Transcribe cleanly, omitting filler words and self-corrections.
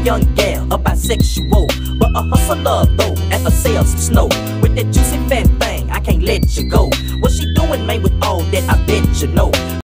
young gal, a bisexual, but a hustler though, and a sales some snow. With that juicy fat thing, I can't let you go. What she doing, man, with all that? I bet you know.